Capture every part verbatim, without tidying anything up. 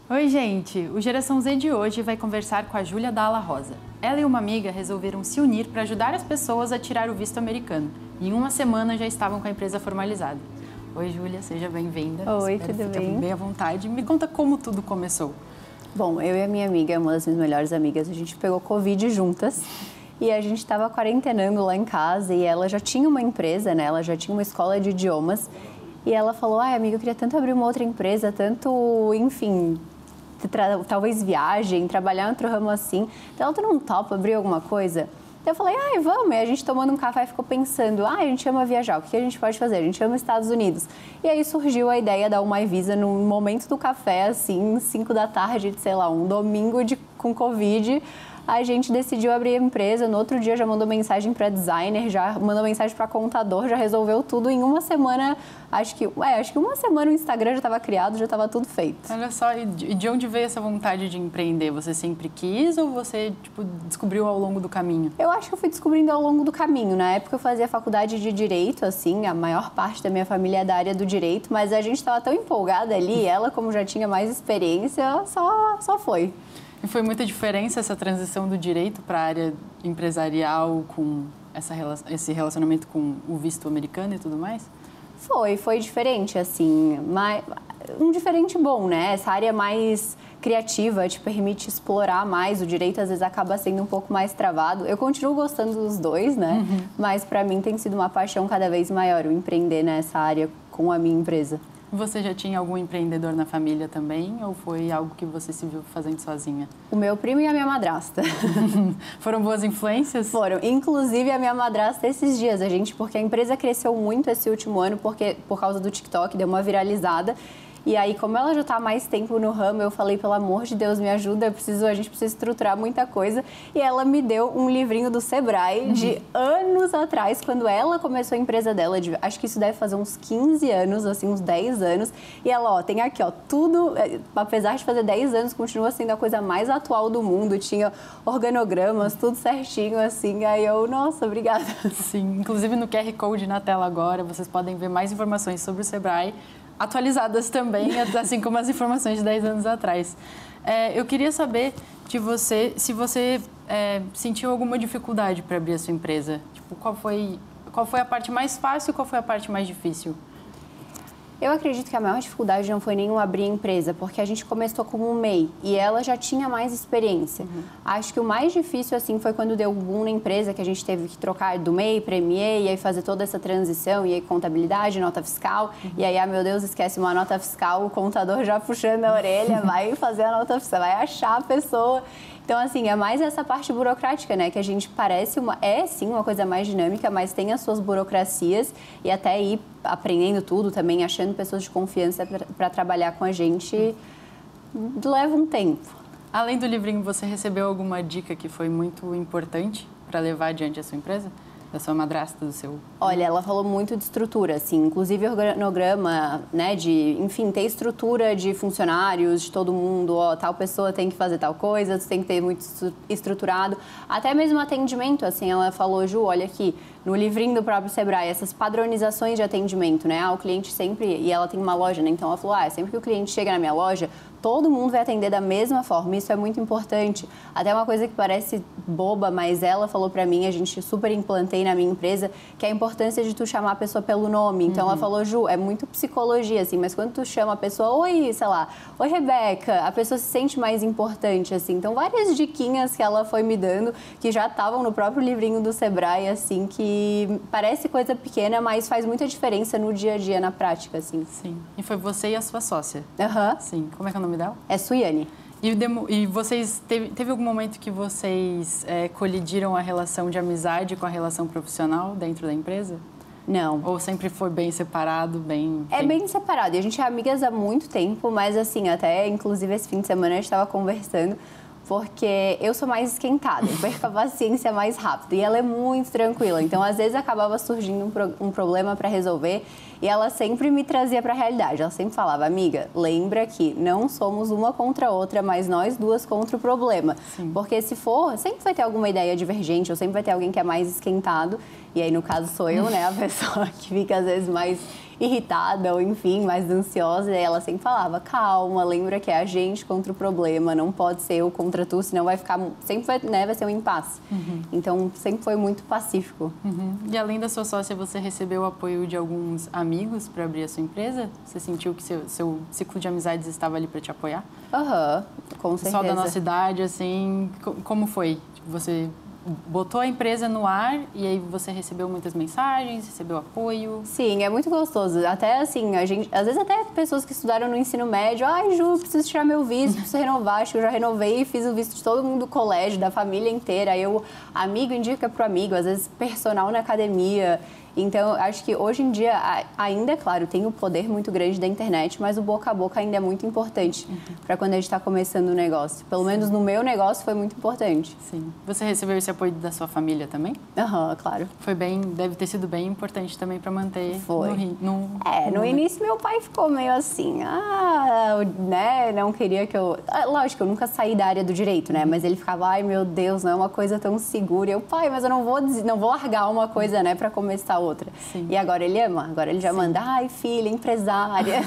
Oi, gente! O Geração Z de hoje vai conversar com a Júlia Dalla Rosa. Ela e uma amiga resolveram se unir para ajudar as pessoas a tirar o visto americano. E em uma semana já estavam com a empresa formalizada. Oi, Júlia, seja bem-vinda. Oi, Espero tudo fique bem? bem à vontade. Me conta como tudo começou. Bom, eu e a minha amiga, uma das minhas melhores amigas, a gente pegou Covid juntas. E a gente estava quarentenando lá em casa e ela já tinha uma empresa, né? Ela já tinha uma escola de idiomas. E ela falou, ai, amiga, eu queria tanto abrir uma outra empresa, tanto, enfim, talvez viagem, trabalhar em outro ramo assim. Então, ela, tu não topa abrir alguma coisa? Então, eu falei, ai, vamos. E a gente tomando um café ficou pensando, ai, a gente ama viajar, o que a gente pode fazer? A gente ama Estados Unidos. E aí surgiu a ideia da My Visa no momento do café, assim, cinco da tarde, sei lá, um domingo de, com Covid. A gente decidiu abrir a empresa, no outro dia já mandou mensagem para designer, já mandou mensagem para contador, já resolveu tudo em uma semana. Acho que, é, acho que uma semana o Instagram já estava criado, já estava tudo feito. Olha só, e de onde veio essa vontade de empreender? Você sempre quis ou você tipo, descobriu ao longo do caminho? Eu acho que eu fui descobrindo ao longo do caminho. Na época eu fazia faculdade de Direito, assim, a maior parte da minha família é da área do Direito, mas a gente estava tão empolgada ali, ela como já tinha mais experiência, só, só foi. E foi muita diferença essa transição do direito para a área empresarial com essa, esse relacionamento com o visto americano e tudo mais? Foi, foi diferente, assim, mas um diferente bom, né? Essa área mais criativa te permite explorar mais, o direito às vezes acaba sendo um pouco mais travado. Eu continuo gostando dos dois, né? Uhum. Mas para mim tem sido uma paixão cada vez maior o empreender nessa área com a minha empresa. Você já tinha algum empreendedor na família também ou foi algo que você se viu fazendo sozinha? O meu primo e a minha madrasta. Foram boas influências? Foram. Inclusive a minha madrasta esses dias, a gente, porque a empresa cresceu muito esse último ano porque, por causa do TikTok, deu uma viralizada. E aí, como ela já está há mais tempo no ramo, eu falei, pelo amor de Deus, me ajuda, eu preciso, a gente precisa estruturar muita coisa. E ela me deu um livrinho do Sebrae uhum. de anos atrás, quando ela começou a empresa dela, de, acho que isso deve fazer uns quinze anos, assim, uns dez anos. E ela, ó, tem aqui, ó, tudo, apesar de fazer dez anos, continua sendo a coisa mais atual do mundo. Tinha organogramas, tudo certinho, assim. Aí eu, nossa, obrigada. Sim, inclusive no Q R Code na tela agora, vocês podem ver mais informações sobre o Sebrae, atualizadas também, assim como as informações de dez anos atrás. É, eu queria saber de você, se você é, sentiu alguma dificuldade para abrir a sua empresa. Tipo, qual foi, qual foi a parte mais fácil e qual foi a parte mais difícil? Eu acredito que a maior dificuldade não foi nenhum abrir a empresa, porque a gente começou como um M E I e ela já tinha mais experiência. Uhum. Acho que o mais difícil, assim, foi quando deu um boom na empresa, que a gente teve que trocar do M E I para M E I e aí fazer toda essa transição, e aí contabilidade, nota fiscal, uhum. e aí, ah, meu Deus, esquece uma nota fiscal, o contador já puxando a orelha, vai fazer a nota fiscal, vai achar a pessoa. Então, assim, é mais essa parte burocrática, né? Que a gente parece uma... É, sim, uma coisa mais dinâmica, mas tem as suas burocracias e até ir aprendendo tudo também, achando pessoas de confiança para trabalhar com a gente, leva um tempo. Além do livrinho, você recebeu alguma dica que foi muito importante para levar adiante a sua empresa? Da sua madrasta, do seu... Olha, ela falou muito de estrutura, assim, inclusive organograma, né, de, enfim, ter estrutura de funcionários, de todo mundo, ó, tal pessoa tem que fazer tal coisa, você tem que ter muito estruturado, até mesmo atendimento, assim, ela falou, Ju, olha aqui, no livrinho do próprio Sebrae, essas padronizações de atendimento, né, ah, o cliente sempre, e ela tem uma loja, né, então ela falou, ah, sempre que o cliente chega na minha loja, todo mundo vai atender da mesma forma, isso é muito importante. Até uma coisa que parece boba, mas ela falou pra mim, a gente super implantei na minha empresa, que é a importância de tu chamar a pessoa pelo nome. Então, uhum. ela falou, Ju, é muito psicologia, assim, mas quando tu chama a pessoa, oi, sei lá, oi, Rebeca, a pessoa se sente mais importante, assim. Então, várias diquinhas que ela foi me dando, que já estavam no próprio livrinho do Sebrae, assim, que parece coisa pequena, mas faz muita diferença no dia a dia, na prática, assim. Sim. E foi você e a sua sócia? Aham. Uhum. Sim. Como é que é o nome dela? É Suiane. E, e vocês, teve, teve algum momento que vocês é, colidiram a relação de amizade com a relação profissional dentro da empresa? Não. Ou sempre foi bem separado, bem... É bem separado. E a gente é amigas há muito tempo, mas assim, até inclusive esse fim de semana a gente estava conversando, porque eu sou mais esquentada, eu perco a paciência mais rápido e ela é muito tranquila. Então, às vezes, acabava surgindo um, pro, um problema para resolver e ela sempre me trazia para a realidade. Ela sempre falava, amiga, lembra que não somos uma contra a outra, mas nós duas contra o problema. Sim. Porque se for, sempre vai ter alguma ideia divergente ou sempre vai ter alguém que é mais esquentado. E aí, no caso, sou eu, né, a pessoa que fica, às vezes, mais irritada ou, enfim, mais ansiosa. E ela sempre falava, calma, lembra que é a gente contra o problema, não pode ser eu contra tu, senão vai ficar, sempre vai, né, vai ser um impasse. Uhum. Então, sempre foi muito pacífico. Uhum. E além da sua sócia, você recebeu o apoio de alguns amigos para abrir a sua empresa? Você sentiu que seu, seu ciclo de amizades estava ali para te apoiar? Aham, uhum, com certeza. Pessoal da nossa idade, assim, como foi? Você botou a empresa no ar e aí você recebeu muitas mensagens, recebeu apoio? Sim, é muito gostoso. Até assim, a gente, às vezes até pessoas que estudaram no ensino médio, ai, Ju, preciso tirar meu visto, preciso renovar. Acho que eu já renovei e fiz o visto de todo mundo do colégio, da família inteira. Aí o amigo indica pro amigo, às vezes personal na academia. Então, acho que hoje em dia, ainda, é claro, tem o poder muito grande da internet, mas o boca a boca ainda é muito importante uhum. para quando a gente está começando o negócio. Pelo Sim. menos no meu negócio foi muito importante. Sim. Você recebeu esse apoio da sua família também? Aham, uhum, claro. Foi bem, deve ter sido bem importante também para manter foi. no, no É, no, no início meu pai ficou meio assim, ah, né, não queria que eu... Lógico, eu nunca saí da área do direito, né, uhum. mas ele ficava, ai meu Deus, não é uma coisa tão segura. E eu, pai, mas eu não vou, não vou largar uma coisa, né, para começar outra. outra. Sim. E agora ele ama, agora ele já Sim. manda, ai filha, empresária.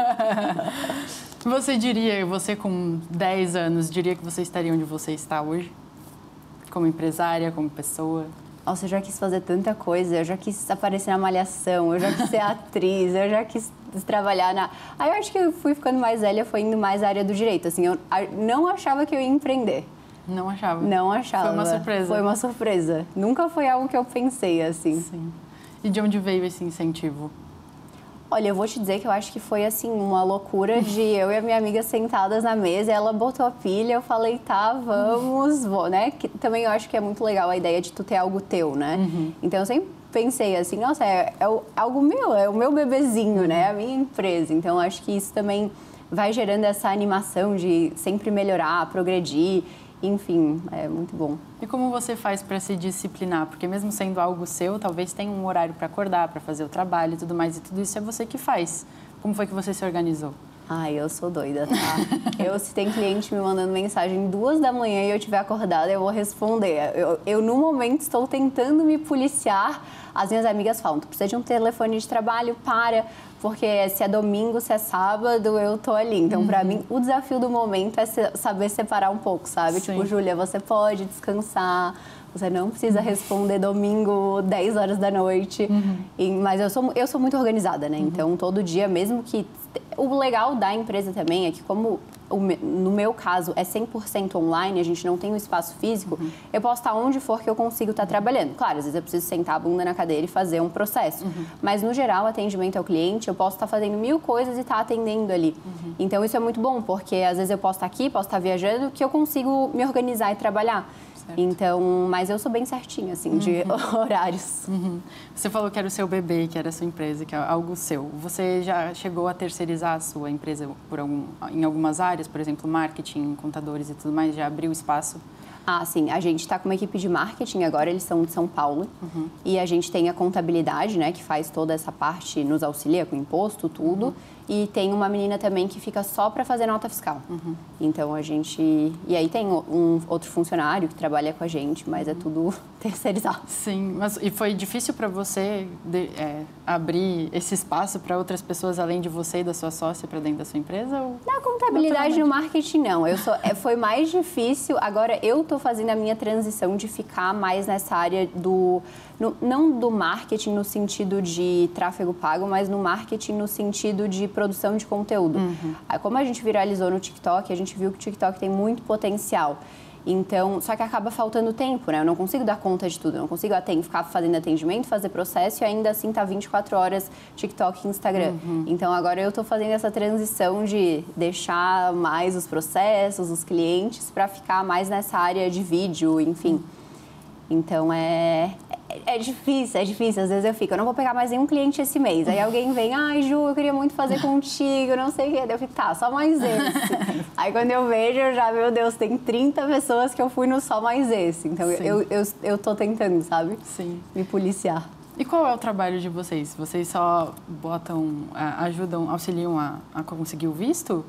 Você diria, você com dez anos, diria que você estaria onde você está hoje? Como empresária, como pessoa? Nossa, eu já quis fazer tanta coisa, eu já quis aparecer na Malhação, eu já quis ser atriz, eu já quis trabalhar na... Aí eu acho que eu fui ficando mais velha, foi indo mais à área do direito, assim, eu não achava que eu ia empreender. Não achava? Não achava. Foi uma surpresa? Foi uma surpresa. Nunca foi algo que eu pensei, assim. Sim. E de onde veio esse incentivo? Olha, eu vou te dizer que eu acho que foi, assim, uma loucura de eu e a minha amiga sentadas na mesa, ela botou a pilha, eu falei, tá, vamos, vou, né? Que, também eu acho que é muito legal a ideia de tu ter algo teu, né? Uhum. Então, eu sempre pensei assim, nossa, é, é algo meu, é o meu bebezinho, né? A minha empresa. Então, eu acho que isso também vai gerando essa animação de sempre melhorar, progredir. Enfim, é muito bom. E como você faz para se disciplinar? Porque mesmo sendo algo seu, talvez tenha um horário para acordar, para fazer o trabalho e tudo mais, e tudo isso é você que faz. Como foi que você se organizou? Ai, eu sou doida, tá? eu, se tem cliente me mandando mensagem duas da manhã e eu estiver acordada, eu vou responder. Eu, eu, no momento, estou tentando me policiar. As minhas amigas falam, tu precisa de um telefone de trabalho, para... Porque se é domingo, se é sábado, eu tô ali. Então, uhum. pra mim, o desafio do momento é saber separar um pouco, sabe? Sim. Tipo, Júlia, você pode descansar, você não precisa responder domingo, dez horas da noite. Uhum. E, mas eu sou, eu sou muito organizada, né? Uhum. Então, todo dia, mesmo que... O legal da empresa também é que, como no meu caso é cem por cento online, a gente não tem um espaço físico, uhum. eu posso estar onde for que eu consigo estar trabalhando. Claro, às vezes eu preciso sentar a bunda na cadeira e fazer um processo. Uhum. Mas, no geral, atendimento ao cliente, eu posso estar fazendo mil coisas e estar atendendo ali. Uhum. Então, isso é muito bom, porque às vezes eu posso estar aqui, posso estar viajando, que eu consigo me organizar e trabalhar. Certo. Então, mas eu sou bem certinha, assim, uhum. de horários. Uhum. Você falou que era o seu bebê, que era a sua empresa, que é algo seu. Você já chegou a terceirizar a sua empresa por algum, em algumas áreas, por exemplo, marketing, contadores e tudo mais? Já abriu espaço? Ah, sim. A gente está com uma equipe de marketing agora, eles são de São Paulo. Uhum. E a gente tem a contabilidade, né, que faz toda essa parte, nos auxilia com imposto, tudo. Uhum. E tem uma menina também que fica só para fazer nota fiscal. Uhum. Então, a gente... E aí tem um outro funcionário que trabalha com a gente, mas é tudo terceirizado. Sim, mas e foi difícil para você de, é, abrir esse espaço para outras pessoas além de você e da sua sócia para dentro da sua empresa? Ou... Na contabilidade e no marketing, não. Eu sou, é, foi mais difícil. Agora, eu estou fazendo a minha transição de ficar mais nessa área do... No, não do marketing no sentido de tráfego pago, mas no marketing no sentido de produção de conteúdo. Uhum. Aí, como a gente viralizou no TikTok, a gente viu que o TikTok tem muito potencial. Então, só que acaba faltando tempo, né? Eu não consigo dar conta de tudo, eu não consigo atender, ficar fazendo atendimento, fazer processo e ainda assim tá vinte e quatro horas TikTok e Instagram. Uhum. Então, agora eu tô fazendo essa transição de deixar mais os processos, os clientes, para ficar mais nessa área de vídeo, enfim. Uhum. Então, é... É difícil, é difícil. Às vezes eu fico, eu não vou pegar mais nenhum cliente esse mês. Aí alguém vem, ai, Ju, eu queria muito fazer contigo, não sei o quê. Daí eu fico, tá, só mais esse. Aí quando eu vejo, eu já, meu Deus, tem trinta pessoas que eu fui no só mais esse. Então eu, eu, eu tô tentando, sabe? Sim. Me policiar. E qual é o trabalho de vocês? Vocês só botam, ajudam, auxiliam a, a conseguir o visto?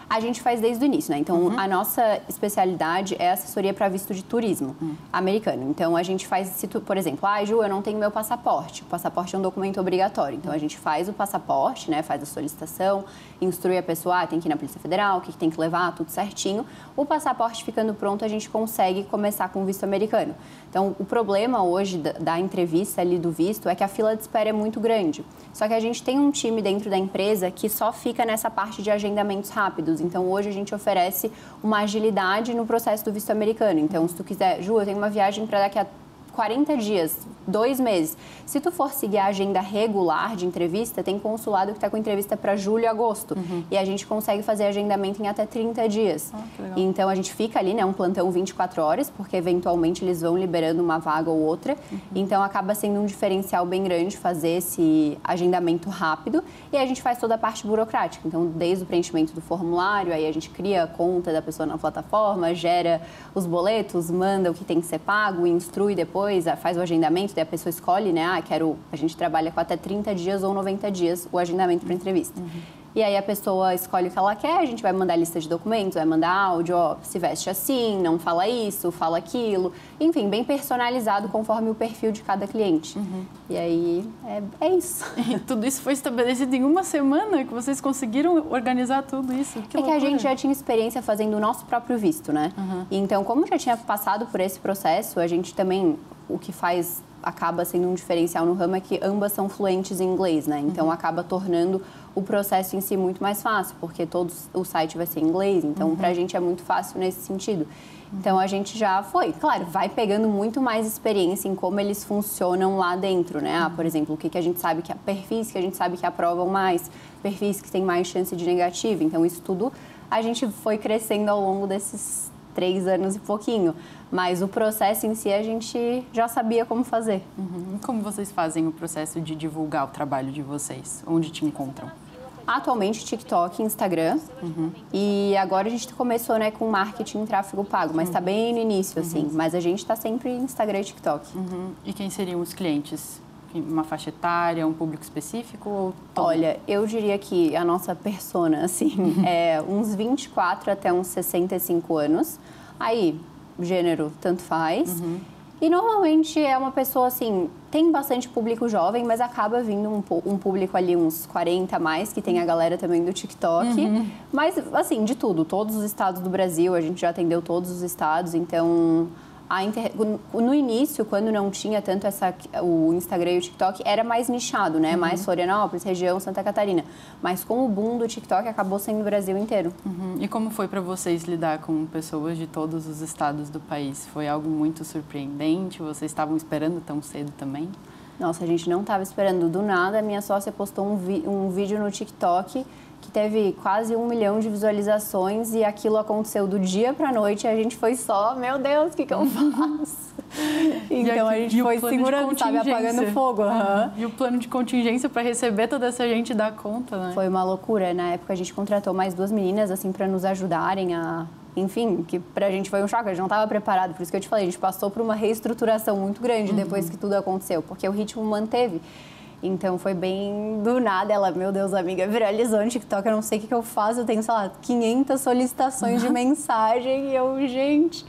A gente faz desde o início, né? Então, uhum. a nossa especialidade é assessoria para visto de turismo uhum. americano. Então, a gente faz, se tu, por exemplo, ah, Ju, eu não tenho meu passaporte. O passaporte é um documento obrigatório. Então, a gente faz o passaporte, né? Faz a solicitação, instrui a pessoa, ah, tem que ir na Polícia Federal, o que tem que levar, tudo certinho. O passaporte ficando pronto, a gente consegue começar com o visto americano. Então, o problema hoje da, da entrevista ali do visto é que a fila de espera é muito grande. Só que a gente tem um time dentro da empresa que só fica nessa parte de agendamentos rápidos. Então, hoje a gente oferece uma agilidade no processo do visto americano. Então, se tu quiser, Ju, eu tenho uma viagem para daqui a quarenta dias, dois meses. Se tu for seguir a agenda regular de entrevista, tem consulado que está com entrevista para julho e agosto. Uhum. E a gente consegue fazer agendamento em até trinta dias. Ah, que legal. Então, a gente fica ali, né, um plantão vinte e quatro horas, porque eventualmente eles vão liberando uma vaga ou outra. Uhum. Então, acaba sendo um diferencial bem grande fazer esse agendamento rápido. E a gente faz toda a parte burocrática. Então, desde o preenchimento do formulário, aí a gente cria a conta da pessoa na plataforma, gera os boletos, manda o que tem que ser pago, instrui depois, faz o agendamento, daí a pessoa escolhe, né? Ah, quero... A gente trabalha com até trinta dias ou noventa dias o agendamento para entrevista. Uhum. E aí a pessoa escolhe o que ela quer, a gente vai mandar lista de documentos, vai mandar áudio, ó, se veste assim, não fala isso, fala aquilo. Enfim, bem personalizado conforme o perfil de cada cliente. Uhum. E aí, é, é isso. E tudo isso foi estabelecido em uma semana que vocês conseguiram organizar tudo isso? Que é loucura. Que a gente já tinha experiência fazendo o nosso próprio visto, né? Uhum. Então, como já tinha passado por esse processo, a gente também, o que faz... acaba sendo um diferencial no ramo é que ambas são fluentes em inglês, né? Então, uhum. acaba tornando o processo em si muito mais fácil, porque todo o site vai ser em inglês, então, uhum. pra gente é muito fácil nesse sentido. Uhum. Então, a gente já foi, claro, vai pegando muito mais experiência em como eles funcionam lá dentro, né? Ah, por exemplo, o que, que a gente sabe que... perfis que a gente sabe que aprovam mais, perfis que têm mais chance de negativo. Então, isso tudo a gente foi crescendo ao longo desses três anos e pouquinho. Mas o processo em si a gente já sabia como fazer. Uhum. E como vocês fazem o processo de divulgar o trabalho de vocês? Onde te encontram? Atualmente, TikTok, Instagram. Uhum. E agora a gente começou, né, com marketing e tráfego pago, mas está uhum. bem no início, assim. Uhum. Mas a gente está sempre em Instagram e TikTok. Uhum. E quem seriam os clientes? Uma faixa etária, um público específico? Ou todo? Olha, eu diria que a nossa persona, assim, é uns vinte e quatro até uns sessenta e cinco anos. Aí, gênero, tanto faz. Uhum. E normalmente é uma pessoa, assim, tem bastante público jovem, mas acaba vindo um, um público ali, uns quarenta a mais, que tem a galera também do TikTok. Uhum. Mas, assim, de tudo, todos os estados do Brasil, a gente já atendeu todos os estados, então... A inter... No início, quando não tinha tanto essa... o Instagram e o TikTok, era mais nichado, né? Uhum. Mais Florianópolis, região Santa Catarina. Mas com o boom do TikTok, acabou sendo o Brasil inteiro. Uhum. E como foi para vocês lidar com pessoas de todos os estados do país? Foi algo muito surpreendente? Vocês estavam esperando tão cedo também? Nossa, a gente não estava esperando. Do nada, a minha sócia postou um, vi... um vídeo no TikTok que teve quase um milhão de visualizações e aquilo aconteceu do dia para a noite e a gente foi só, meu Deus, o que, que eu faço? Então, aqui, a gente foi segurando, sabe, apagando fogo. Uhum. E o plano de contingência para receber toda essa gente dar conta, né? Foi uma loucura. Na época, a gente contratou mais duas meninas, assim, para nos ajudarem a... Enfim, que pra gente foi um choque, a gente não estava preparado. Por isso que eu te falei, a gente passou por uma reestruturação muito grande depois uhum. que tudo aconteceu, porque o ritmo manteve. Então, foi bem do nada. Ela, meu Deus, amiga, viralizou no TikTok, eu não sei o que, que eu faço. Eu tenho, sei lá, quinhentas solicitações de mensagem e eu, gente...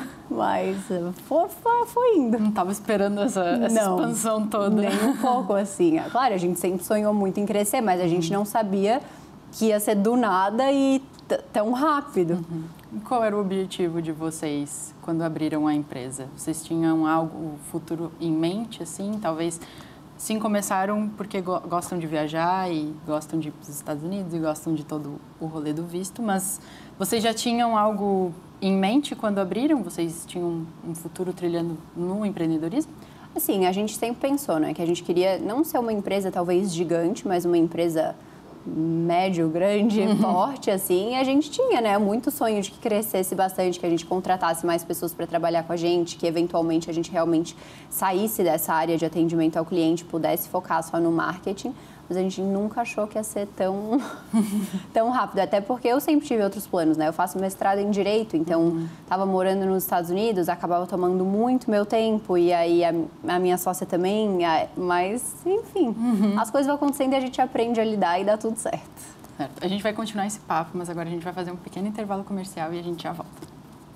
Mas foi, foi, foi indo. Não estava esperando essa, essa não, expansão toda. Nem um pouco, assim. Claro, a gente sempre sonhou muito em crescer, mas a gente não sabia que ia ser do nada e tão rápido. Uhum. Qual era o objetivo de vocês quando abriram a empresa? Vocês tinham algo futuro em mente, assim? Talvez... Sim, começaram porque go gostam de viajar e gostam de ir para os Estados Unidos e gostam de todo o rolê do visto, mas vocês já tinham algo em mente quando abriram? Vocês tinham um futuro trilhando no empreendedorismo? Assim, a gente sempre pensou, né, que a gente queria não ser uma empresa talvez gigante, mas uma empresa médio, grande, uhum. forte, assim, e a gente tinha, né, muito sonho de que crescesse bastante, que a gente contratasse mais pessoas para trabalhar com a gente, que eventualmente a gente realmente saísse dessa área de atendimento ao cliente, pudesse focar só no marketing, mas a gente nunca achou que ia ser tão, tão rápido, até porque eu sempre tive outros planos, né, eu faço mestrado em Direito, então estava uhum. morando nos Estados Unidos, acabava tomando muito meu tempo, e aí a, a minha sócia também, a, mas, enfim, uhum. as coisas vão acontecendo e a gente aprende a lidar e dá tudo certo. Certo. A gente vai continuar esse papo, mas agora a gente vai fazer um pequeno intervalo comercial e a gente já volta.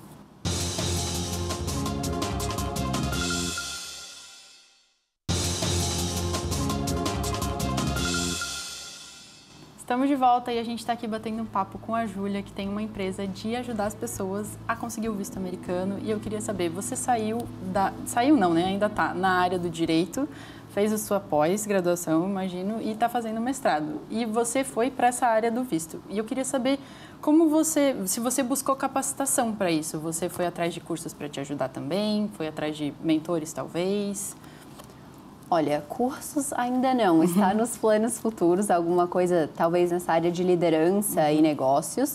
Estamos de volta e a gente está aqui batendo um papo com a Júlia, que tem uma empresa de ajudar as pessoas a conseguir o visto americano. E eu queria saber, você saiu da... Saiu não, né? Ainda está na área do direito, fez a sua pós-graduação, imagino, e está fazendo mestrado. E você foi para essa área do visto. E eu queria saber como você... Se você buscou capacitação para isso. Você foi atrás de cursos para te ajudar também? Foi atrás de mentores, talvez? Olha, cursos ainda não, está uhum. nos planos futuros, alguma coisa talvez nessa área de liderança uhum. e negócios,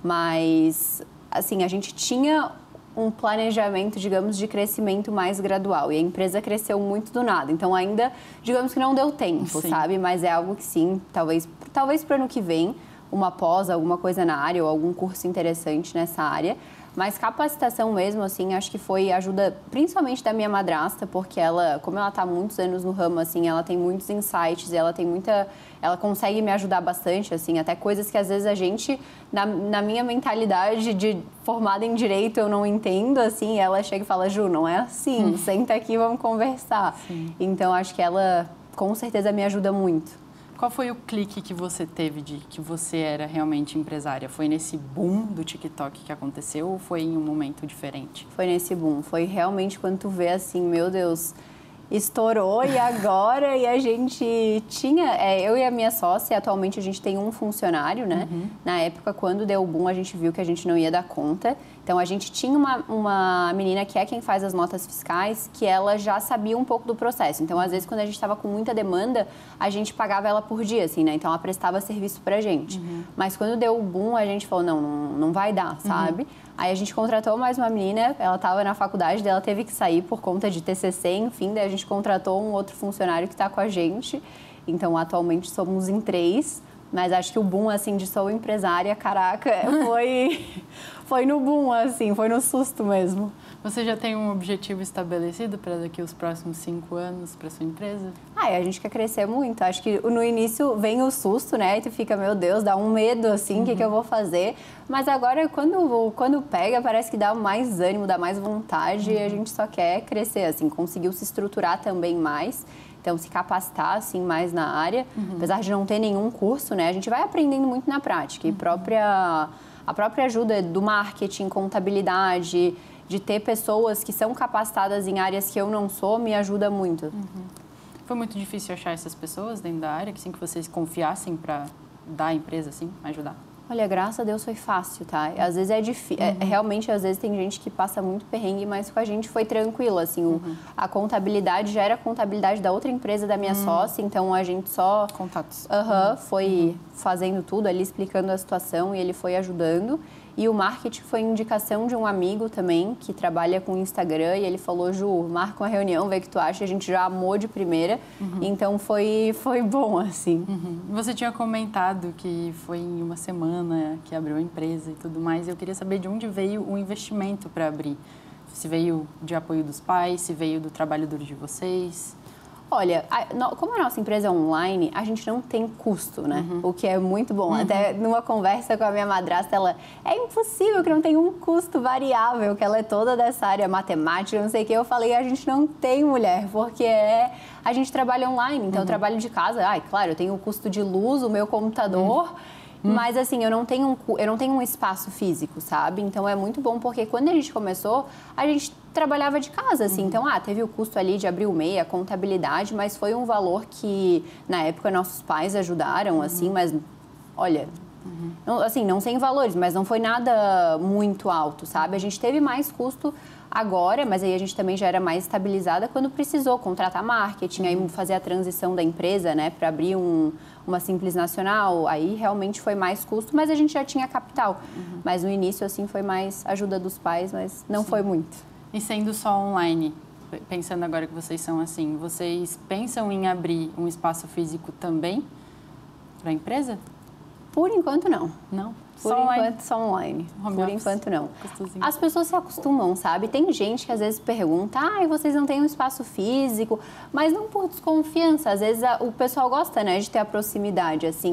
mas assim, a gente tinha um planejamento, digamos, de crescimento mais gradual e a empresa cresceu muito do nada, então ainda, digamos que não deu tempo, sim. sabe? Mas é algo que sim, talvez, talvez para o ano que vem, uma pós, alguma coisa na área ou algum curso interessante nessa área. Mas capacitação mesmo, assim, acho que foi ajuda principalmente da minha madrasta, porque ela, como ela está há muitos anos no ramo, assim, ela tem muitos insights e ela tem muita... Ela consegue me ajudar bastante, assim, até coisas que às vezes a gente, na, na minha mentalidade de formada em direito, eu não entendo, assim, ela chega e fala, Ju, não é assim, senta aqui e vamos conversar. Sim. Então, acho que ela, com certeza, me ajuda muito. Qual foi o clique que você teve de que você era realmente empresária? Foi nesse boom do TikTok que aconteceu ou foi em um momento diferente? Foi nesse boom. Foi realmente quando tu vê assim, meu Deus, estourou e agora? E a gente tinha... É, eu e a minha sócia, atualmente a gente tem um funcionário, né? Uhum. Na época, quando deu o boom, a gente viu que a gente não ia dar conta. Então, a gente tinha uma, uma menina que é quem faz as notas fiscais, que ela já sabia um pouco do processo. Então, às vezes, quando a gente estava com muita demanda, a gente pagava ela por dia, assim, né? Então, ela prestava serviço pra gente. Uhum. Mas, quando deu o boom, a gente falou, não, não, não vai dar, sabe? Uhum. Aí, a gente contratou mais uma menina, ela estava na faculdade, daí ela teve que sair por conta de T C C, enfim. Daí, a gente contratou um outro funcionário que está com a gente. Então, atualmente, somos em três. Mas acho que o boom, assim, de sou empresária, caraca, foi, foi no boom, assim, foi no susto mesmo. Você já tem um objetivo estabelecido para daqui os próximos cinco anos para sua empresa? Ah, a gente quer crescer muito. Acho que no início vem o susto, né? E tu fica, meu Deus, dá um medo, assim, o uhum. que, que eu vou fazer? Mas agora, quando, quando pega, parece que dá mais ânimo, dá mais vontade uhum. e a gente só quer crescer, assim, conseguiu se estruturar também mais. Então, se capacitar, assim, mais na área. Uhum. Apesar de não ter nenhum curso, né? A gente vai aprendendo muito na prática. E uhum. própria, a própria ajuda do marketing, contabilidade, de ter pessoas que são capacitadas em áreas que eu não sou, me ajuda muito. Uhum. Foi muito difícil achar essas pessoas dentro da área, que, assim, que vocês confiassem para dar à empresa, assim, ajudar? Olha, graças a Deus foi fácil, tá? Às vezes é difícil, uhum. é, realmente, às vezes tem gente que passa muito perrengue, mas com a gente foi tranquilo, assim, uhum. o, a contabilidade já era a contabilidade da outra empresa da minha uhum. sócia, então a gente só... Contatos. Uhum, uhum. Foi uhum. fazendo tudo ali, explicando a situação e ele foi ajudando. E o marketing foi indicação de um amigo também, que trabalha com Instagram, e ele falou, Ju, marca uma reunião, vê o que tu acha, a gente já amou de primeira, uhum. então foi, foi bom, assim. Uhum. Você tinha comentado que foi em uma semana que abriu a empresa e tudo mais, eu queria saber de onde veio o investimento para abrir. Se veio de apoio dos pais, se veio do trabalho duro de vocês... Olha, como a nossa empresa é online, a gente não tem custo, né? Uhum. O que é muito bom. Uhum. Até numa conversa com a minha madrasta, ela... É impossível que não tenha um custo variável, que ela é toda dessa área matemática, não sei o que. Eu falei, a gente não tem mulher, porque é... A gente trabalha online, então uhum. eu trabalho de casa. Ai, claro, eu tenho o custo de luz, o meu computador... Uhum. Mas, assim, eu não, tenho um, eu não tenho um espaço físico, sabe? Então, é muito bom, porque quando a gente começou, a gente trabalhava de casa, assim. Uhum. Então, ah, teve o custo ali de abrir o M E I, a contabilidade, mas foi um valor que, na época, nossos pais ajudaram, uhum. assim, mas, olha... Uhum. Não, assim, não sem valores, mas não foi nada muito alto, sabe? A gente teve mais custo agora, mas aí a gente também já era mais estabilizada quando precisou contratar marketing, uhum. aí fazer a transição da empresa, né, para abrir um, uma Simples Nacional, aí realmente foi mais custo, mas a gente já tinha capital. Uhum. Mas no início, assim, foi mais ajuda dos pais, mas não Sim. foi muito. E sendo só online, pensando agora que vocês são assim, vocês pensam em abrir um espaço físico também para a empresa? Por enquanto, não. Não? Por só enquanto, online. só online. Home Por office. enquanto, não. Gostosinho. As pessoas se acostumam, sabe? Tem gente que às vezes pergunta, ah, vocês não têm um espaço físico, mas não por desconfiança. Às vezes a, o pessoal gosta, né, de ter a proximidade, assim.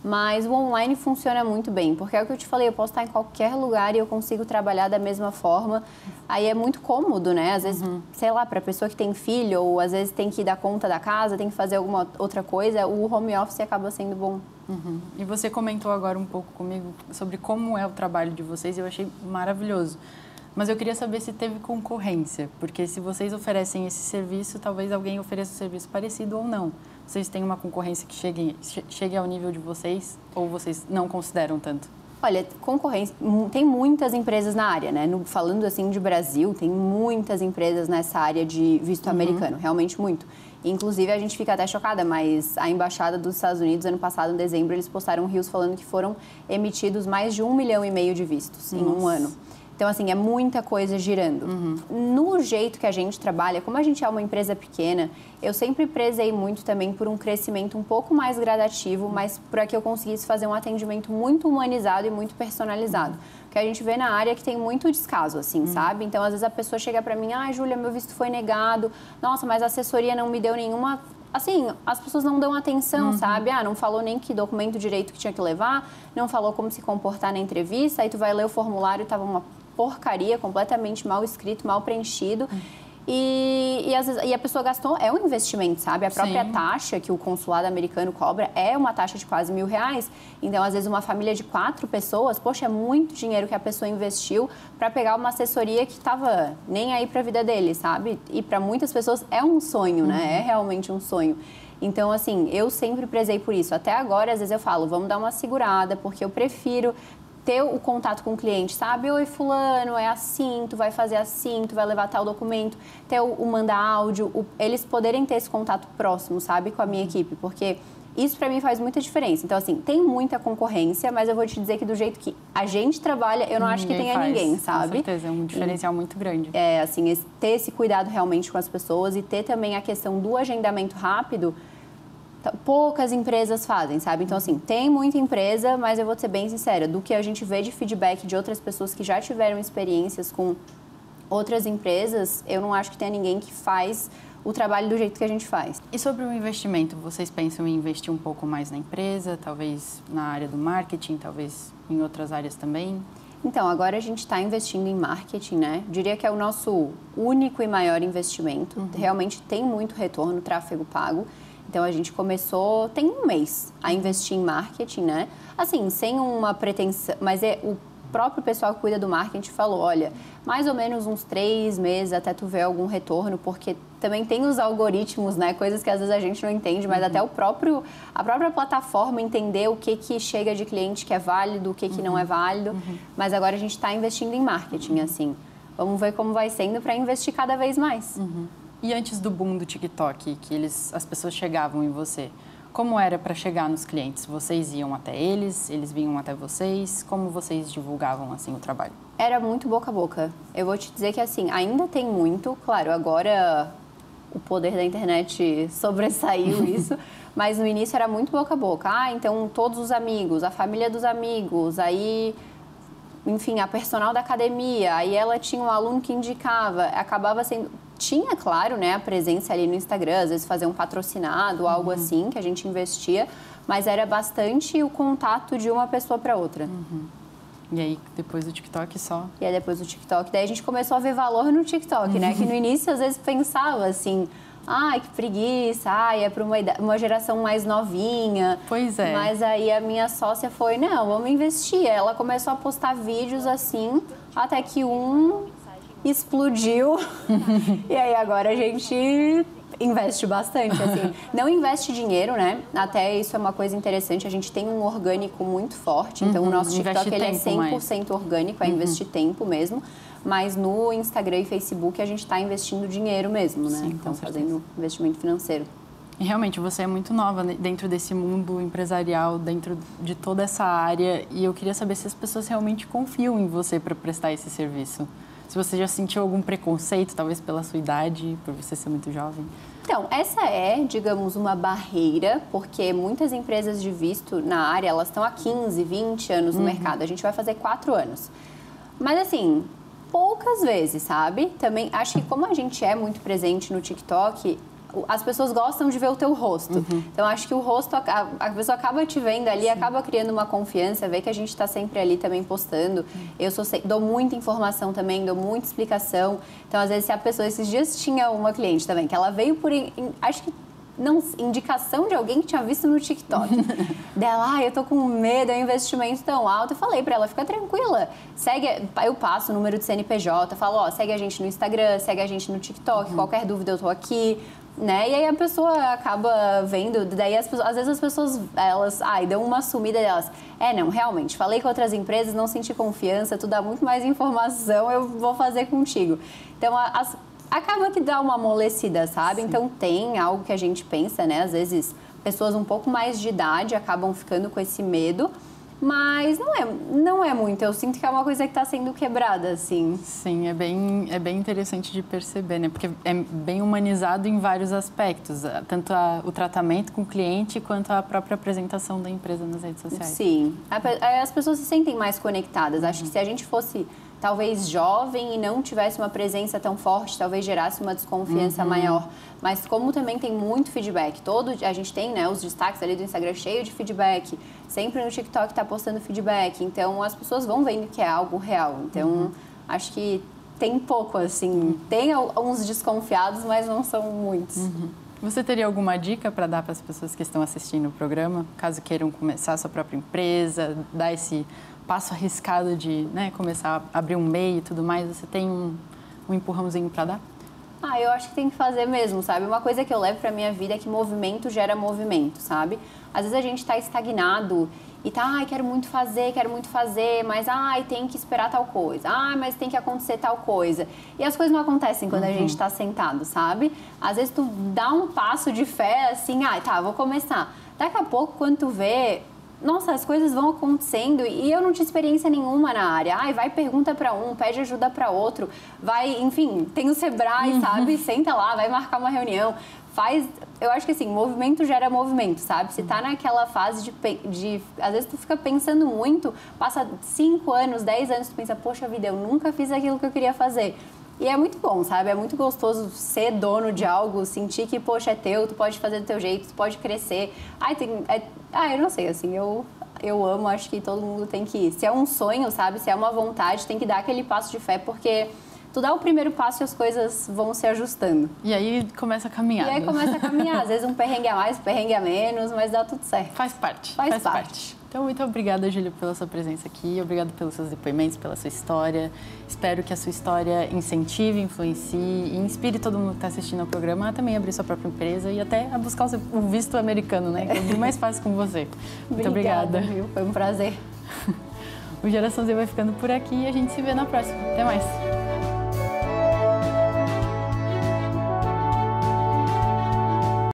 Mas o online funciona muito bem, porque é o que eu te falei, eu posso estar em qualquer lugar e eu consigo trabalhar da mesma forma. Aí é muito cômodo, né? Às vezes, uhum. sei lá, para a pessoa que tem filho, ou às vezes tem que dar conta da casa, tem que fazer alguma outra coisa, o home office acaba sendo bom. Uhum. E você comentou agora um pouco comigo sobre como é o trabalho de vocês, eu achei maravilhoso. Mas eu queria saber se teve concorrência, porque se vocês oferecem esse serviço, talvez alguém ofereça um serviço parecido ou não. Vocês têm uma concorrência que chegue, chegue ao nível de vocês ou vocês não consideram tanto? Olha, concorrência, tem muitas empresas na área, né? No, falando assim de Brasil, tem muitas empresas nessa área de visto uhum. americano, realmente muito. Inclusive, a gente fica até chocada, mas a Embaixada dos Estados Unidos, ano passado, em dezembro, eles postaram um rios falando que foram emitidos mais de um milhão e meio de vistos Nossa. em um ano. Então, assim, é muita coisa girando. Uhum. No jeito que a gente trabalha, como a gente é uma empresa pequena, eu sempre prezei muito também por um crescimento um pouco mais gradativo, mas para que eu conseguisse fazer um atendimento muito humanizado e muito personalizado. Uhum. Porque a gente vê na área que tem muito descaso, assim, uhum. sabe? Então, às vezes a pessoa chega para mim, ah, Júlia, meu visto foi negado. Nossa, mas a assessoria não me deu nenhuma... Assim, as pessoas não dão atenção, uhum. sabe? Ah, não falou nem que documento direito que tinha que levar, não falou como se comportar na entrevista, aí tu vai ler o formulário e tava uma porcaria, completamente mal escrito, mal preenchido. Uhum. E, e, às vezes, e a pessoa gastou, é um investimento, sabe? A própria Sim. taxa que o consulado americano cobra é uma taxa de quase mil reais. Então, às vezes, uma família de quatro pessoas, poxa, é muito dinheiro que a pessoa investiu para pegar uma assessoria que estava nem aí para a vida dele, sabe? E para muitas pessoas é um sonho, uhum. né? É realmente um sonho. Então, assim, eu sempre prezei por isso. Até agora, às vezes eu falo, vamos dar uma segurada, porque eu prefiro ter o contato com o cliente, sabe? Oi, fulano, é assim, tu vai fazer assim, tu vai levar tal documento, ter o, o mandar áudio, o, eles poderem ter esse contato próximo, sabe? Com a minha equipe, porque isso para mim faz muita diferença. Então, assim, tem muita concorrência, mas eu vou te dizer que do jeito que a gente trabalha, eu não ninguém acho que tenha faz, ninguém, sabe? Com certeza, é um diferencial e, muito grande. É, assim, esse, ter esse cuidado realmente com as pessoas e ter também a questão do agendamento rápido, poucas empresas fazem, sabe? Então, assim, tem muita empresa, mas eu vou ser bem sincera, do que a gente vê de feedback de outras pessoas que já tiveram experiências com outras empresas, eu não acho que tenha ninguém que faz o trabalho do jeito que a gente faz. E sobre o investimento, vocês pensam em investir um pouco mais na empresa, talvez na área do marketing, talvez em outras áreas também? Então, agora a gente está investindo em marketing, né? Diria que é o nosso único e maior investimento. Uhum. Realmente tem muito retorno, tráfego pago. Então, a gente começou, tem um mês, a investir em marketing, né? Assim, sem uma pretensão, mas é o próprio pessoal que cuida do marketing falou, olha, mais ou menos uns três meses até tu ver algum retorno, porque também tem os algoritmos, né? Coisas que às vezes a gente não entende, mas uhum. até o próprio, a própria plataforma entender o que que chega de cliente que é válido, o que que uhum. não é válido. Uhum. Mas agora a gente está investindo em marketing, assim. Vamos ver como vai sendo para investir cada vez mais. Uhum. E antes do boom do TikTok, que eles, as pessoas chegavam em você, como era para chegar nos clientes? Vocês iam até eles, eles vinham até vocês? Como vocês divulgavam, assim, o trabalho? Era muito boca a boca. Eu vou te dizer que, assim, ainda tem muito. Claro, agora o poder da internet sobressaiu isso, mas no início era muito boca a boca. Ah, então todos os amigos, a família dos amigos, aí... Enfim, a personal da academia, aí ela tinha um aluno que indicava, acabava sendo... Tinha, claro, né, a presença ali no Instagram, às vezes fazer um patrocinado, uhum. algo assim, que a gente investia, mas era bastante o contato de uma pessoa para outra. Uhum. E aí, depois do TikTok só? E aí, depois do TikTok, daí a gente começou a ver valor no TikTok, uhum. né, que no início, às vezes, pensava assim... Ai, que preguiça, ai, é para uma, uma geração mais novinha. Pois é. Mas aí a minha sócia foi, não, vamos investir. Ela começou a postar vídeos assim, até que um explodiu. E aí agora a gente investe bastante, assim. Não investe dinheiro, né? Até isso é uma coisa interessante. A gente tem um orgânico muito forte. Então, uhum, o nosso TikTok ele é cem por cento mais. Orgânico, é uhum. investir tempo mesmo. Mas no Instagram e Facebook a gente está investindo dinheiro mesmo, né? Sim, então, fazendo investimento financeiro. E realmente, você é muito nova dentro desse mundo empresarial, dentro de toda essa área. E eu queria saber se as pessoas realmente confiam em você para prestar esse serviço. Se você já sentiu algum preconceito, talvez pela sua idade, por você ser muito jovem. Então, essa é, digamos, uma barreira, porque muitas empresas de visto na área, elas estão há quinze, vinte anos no uhum. mercado. A gente vai fazer quatro anos. Mas, assim... poucas vezes, sabe? Também acho que como a gente é muito presente no TikTok, as pessoas gostam de ver o teu rosto. Uhum. Então, acho que o rosto, a, a pessoa acaba te vendo ali, Sim. acaba criando uma confiança, vê que a gente está sempre ali também postando. Uhum. Eu sou, dou muita informação também, dou muita explicação. Então, às vezes, se a pessoa... Esses dias tinha uma cliente também, que ela veio por... Acho que não, indicação de alguém que tinha visto no TikTok. Dela, ah, eu tô com medo, é um investimento tão alto. Eu falei pra ela, fica tranquila. Segue, eu passo o número de C N P J, falo, ó, segue a gente no Instagram, segue a gente no TikTok, uhum. qualquer dúvida eu tô aqui. Né? E aí a pessoa acaba vendo, daí as pessoas, às vezes as pessoas, elas, ai, dão uma sumida delas. É, não, realmente, falei com outras empresas, não senti confiança, tu dá muito mais informação, eu vou fazer contigo. Então, as, acaba que dá uma amolecida, sabe? Sim. Então, tem algo que a gente pensa, né? Às vezes, pessoas um pouco mais de idade acabam ficando com esse medo, mas não é, não é muito. Eu sinto que é uma coisa que está sendo quebrada, assim. Sim, é bem, é bem interessante de perceber, né? Porque é bem humanizado em vários aspectos. Tanto a, o tratamento com o cliente, quanto a própria apresentação da empresa nas redes sociais. Sim. As pessoas se sentem mais conectadas. Acho uhum. que se a gente fosse... talvez jovem e não tivesse uma presença tão forte, talvez gerasse uma desconfiança uhum. maior. Mas como também tem muito feedback, todo, a gente tem, né, os destaques ali do Instagram cheio de feedback, sempre no TikTok tá postando feedback, então as pessoas vão vendo que é algo real. Então, uhum. acho que tem pouco, assim, uhum. tem uns desconfiados, mas não são muitos. Uhum. Você teria alguma dica para dar para as pessoas que estão assistindo o programa, caso queiram começar a sua própria empresa, dar esse passo arriscado de, né, começar a abrir um M E I e tudo mais? Você tem um, um empurrãozinho para dar? Ah, eu acho que tem que fazer mesmo, sabe? Uma coisa que eu levo para minha vida é que movimento gera movimento, sabe? Às vezes a gente está estagnado e tá, ai, quero muito fazer, quero muito fazer, mas, ai, tem que esperar tal coisa, ai, mas tem que acontecer tal coisa. E as coisas não acontecem quando uhum. a gente está sentado, sabe? Às vezes tu dá um passo de fé, assim, ai, tá, vou começar. Daqui a pouco, quando tu vê... Nossa, as coisas vão acontecendo e eu não tinha experiência nenhuma na área. Ai, vai, pergunta para um, pede ajuda para outro. Vai, enfim, tem o Sebrae, uhum. sabe? Senta lá, vai marcar uma reunião. Faz... Eu acho que, assim, movimento gera movimento, sabe? Se tá naquela fase de, de... Às vezes tu fica pensando muito, passa cinco anos, dez anos, tu pensa, poxa vida, eu nunca fiz aquilo que eu queria fazer. E é muito bom, sabe? É muito gostoso ser dono de algo, sentir que, poxa, é teu, tu pode fazer do teu jeito, tu pode crescer. Ai, tem... É... Ah, eu não sei, assim, eu, eu amo, acho que todo mundo tem que ir. Se é um sonho, sabe? Se é uma vontade, tem que dar aquele passo de fé, porque tu dá o primeiro passo e as coisas vão se ajustando. E aí começa a caminhar. E aí começa a caminhar. Às vezes um perrengue a mais, um perrengue a menos, mas dá tudo certo. Faz parte. Faz, faz parte. parte. Então, muito obrigada, Júlia, pela sua presença aqui. Obrigada pelos seus depoimentos, pela sua história. Espero que a sua história incentive, influencie e inspire todo mundo que está assistindo ao programa a também abrir sua própria empresa e até a buscar o visto americano, né? Que é bem mais fácil com você. Muito obrigada. Obrigada, viu? Foi um prazer. O Geração Z vai ficando por aqui e a gente se vê na próxima. Até mais.